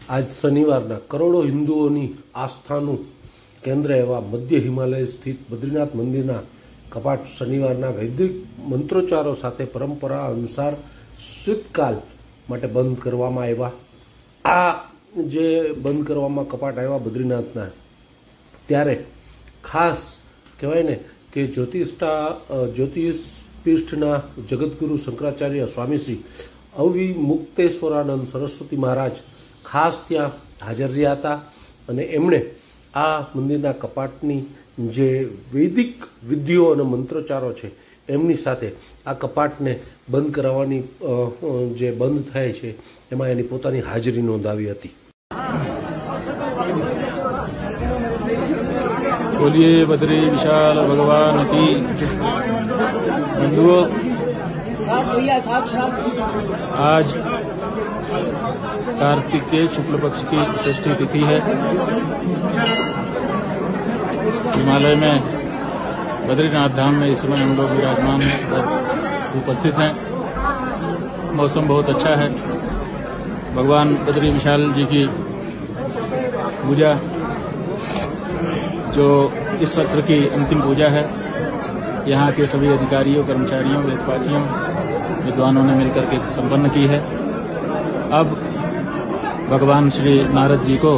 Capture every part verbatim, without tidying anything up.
આજ શનિવારના કરોડો હિન્દુઓની આસ્થાનું કેન્દ્ર એવા મધ્ય હિમાલય સ્થિત બદ્રીનાથ મંદિરના કપાટ શનિવારના વૈદિક મંત્રોચ્ચારો સાથે પરંપરા અનુસાર શીતકાલ માટે બંધ કરવામાં આવ્યા। આ જે બંધ કરવામાં કપાટ આવ્યા બદ્રીનાથના, ત્યારે ખાસ કહેવાય ને કે જ્યોતિષા જ્યોતિષપીઠના જગતગુરુ શંકરાચાર્ય સ્વામીશ્રી અવિમુક્તેશ્વરાનંદ સરસ્વતી મહારાજ ખાસ ત્યાં હાજર રહ્યા હતા અને એમણે આ મંદિરના કપાટની જે વૈદિક વિધિઓ અને મંત્રોચ્ચારો છે એમની સાથે આ કપાટને બંધ કરાવવાની જે બંધ થાય છે એમાં એની પોતાની હાજરી નોંધાવી હતી। बोलिए बद्री विशाल भगवान की बंधुओं, आज कार्तिक के शुक्ल पक्ष की षष्ठी तिथि है। हिमालय में बद्रीनाथ धाम में इस समय हम लोग विराजमान उपस्थित हैं। मौसम बहुत अच्छा है। भगवान बद्री विशाल जी की पूजा, जो इस सत्र की अंतिम पूजा है, यहाँ के सभी अधिकारियों, कर्मचारियों, वेदपाठियों, विद्वानों ने मिलकर के संपन्न की है। अब भगवान श्री नारद जी को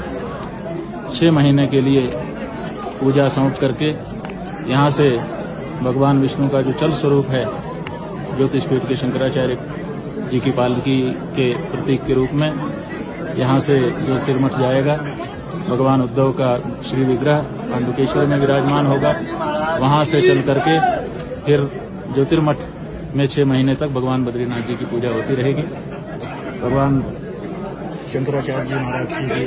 छह महीने के लिए पूजा सौंप करके यहाँ से भगवान विष्णु का जो चल स्वरूप है, ज्योतिषपीठ के शंकराचार्य जी की पालकी के प्रतीक के रूप में यहाँ से जो सिरमठ जाएगा, भगवान उद्धव का श्री विग्रह पांडुकेश्वर में विराजमान होगा। वहां से चल करके फिर ज्योतिर्मठ में छह महीने तक भगवान बद्रीनाथ जी की पूजा होती रहेगी। भगवान शंकराचार्य जी महाराज की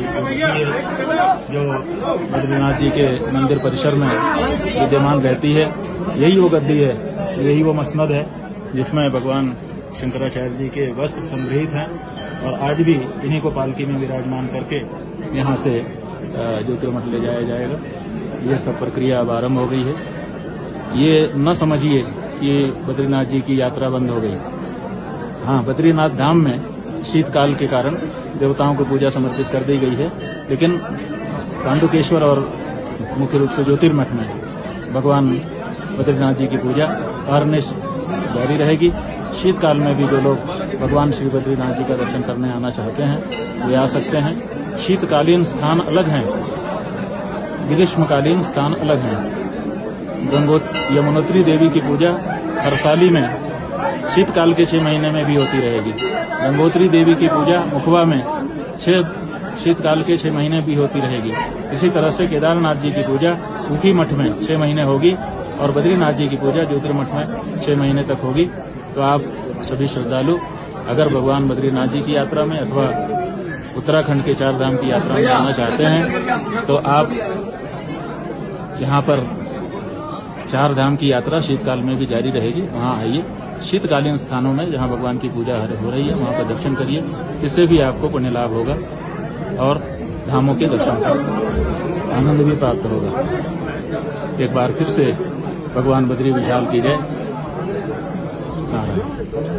जो बद्रीनाथ जी के मंदिर परिसर में विद्यमान रहती है, यही वो गद्दी है, यही वो मसनद है जिसमें भगवान शंकराचार्य जी के वस्त्र संग्रहित हैं और आज भी इन्हीं को पालकी में विराजमान करके यहाँ से ज्योतिर्मठ ले जाया जाएगा। यह सब प्रक्रिया अब आरंभ हो गई है। ये न समझिए कि बद्रीनाथ जी की यात्रा बंद हो गई। हाँ, बद्रीनाथ धाम में शीतकाल के कारण देवताओं को पूजा समर्पित कर दी गई है, लेकिन पांडुकेश्वर और मुख्य रूप से ज्योतिर्मठ में भगवान बद्रीनाथ जी की पूजा अहर्निश जारी रहेगी। शीतकाल में भी जो लोग भगवान श्री बद्रीनाथ जी का दर्शन करने आना चाहते हैं वे आ सकते हैं। शीतकालीन स्थान अलग हैं, ग्रीष्मकालीन स्थान अलग हैं। गंगोत यमुनोत्री देवी की पूजा खरसाली में शीतकाल के छह महीने में भी होती रहेगी। गंगोत्री देवी की पूजा मुखवा में छह शीतकाल के छह महीने भी होती रहेगी। इसी तरह से केदारनाथ जी की पूजा ऊखी मठ में छह महीने होगी और बद्रीनाथ जी की पूजा ज्योतिर्मठ में छह महीने तक होगी। तो आप सभी श्रद्धालु अगर भगवान बद्रीनाथ जी की यात्रा में अथवा उत्तराखंड के चार धाम की यात्रा में आना चाहते हैं तो आप यहाँ पर चार धाम की यात्रा शीतकाल में भी जारी रहेगी। वहाँ आइए, शीतकालीन स्थानों में जहाँ भगवान की पूजा हो रही है वहाँ पर दर्शन करिए। इससे भी आपको पुण्य लाभ होगा और धामों के दर्शन का आनंद भी प्राप्त होगा। एक बार फिर से भगवान बद्री विशाल की जय।